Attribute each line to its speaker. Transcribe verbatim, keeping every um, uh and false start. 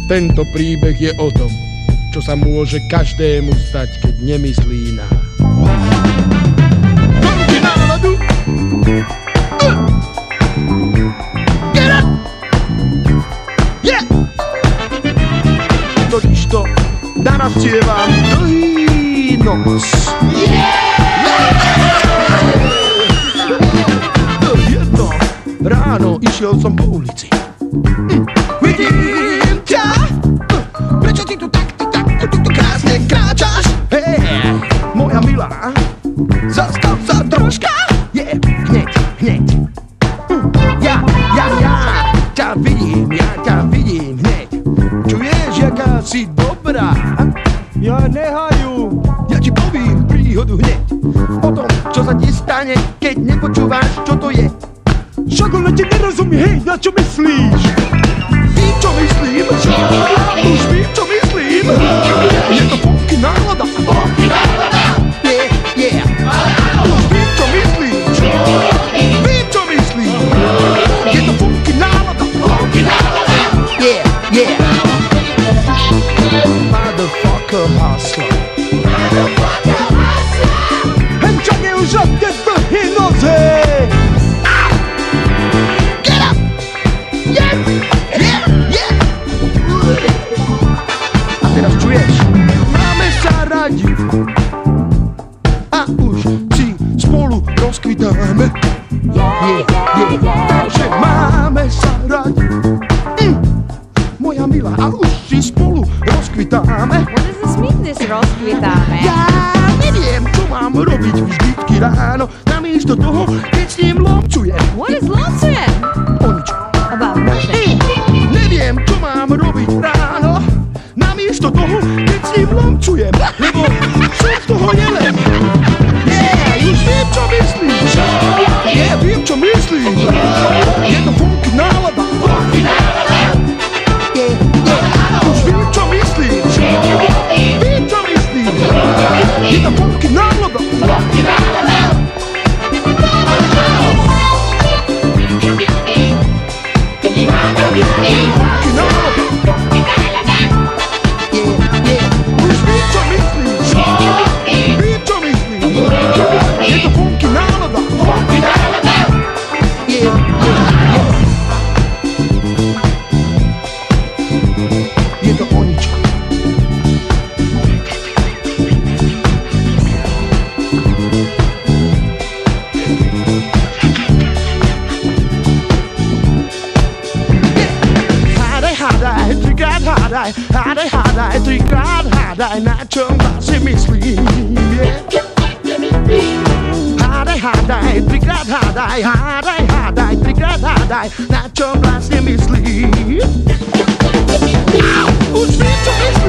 Speaker 1: Tento príbeh je o tom, čo sa môže každému stať, keď nemyslí na Funky náladu. Uh. Get up. Yeah. Totižto narazievam dlhý noc. Yeah. Jedno ráno išiel som po ulici. Hm. Vidím ťa. Prečo ty tu takto, takto, takto krásne kráčaš? Hej, moja milá, zastav sa troška. Je, hneď, hneď. Hm. Ja, ja, ja ťa vidím, ja ťa vidím hneď. Čuješ, jaká si dobrá?
Speaker 2: Ja nehajú.
Speaker 1: Ja ti povím príhodu hneď o tom, čo sa ti stane, keď nepočúvaš, čo to je.
Speaker 2: Však ale ti nerozumí, hej, na čo myslíš?
Speaker 1: Vím, čo myslím, už vím, čo myslím. Je to funky nálada. Yeah, yeah. Už vím, čo myslím. Vím, čo myslím. Je to funky nálada. Yeah, yeah. Motherfucker hustler.
Speaker 2: Henčanie už od tie dlhé noze.
Speaker 1: Teraz čuješ, máme sa radi a už si spolu rozkvitáme. Yeah, yeah, takže máme sa radi, mm, moja milá, a už si spolu rozkvitáme.
Speaker 3: What does this mean, this rozkvitáme?
Speaker 1: Ja neviem, čo mám robiť vždycky ráno, namiesto toho, keď s ním lomčujem.
Speaker 3: What is lomčujem?
Speaker 1: O ničo.
Speaker 3: About nothing.
Speaker 1: Neviem, čo mám robiť ráno, namiesto toho, keď s ním lomčujem, lebo som z toho jelen. Yeah, už viem, čo myslím. Yeah, viem, čo myslím. Je to funky nálada. Yeah, yeah, už viem, čo myslím. Viem, čo myslím. Je to funky nálada. Hádaj, hádaj, hádaj, trikrát hádaj, na čom vlastne myslím, yeah. Hádaj, hádaj, trikrát hádaj, hádaj, hádaj, trikrát hádaj, na čom vlastne myslím. Už viem, čo myslím.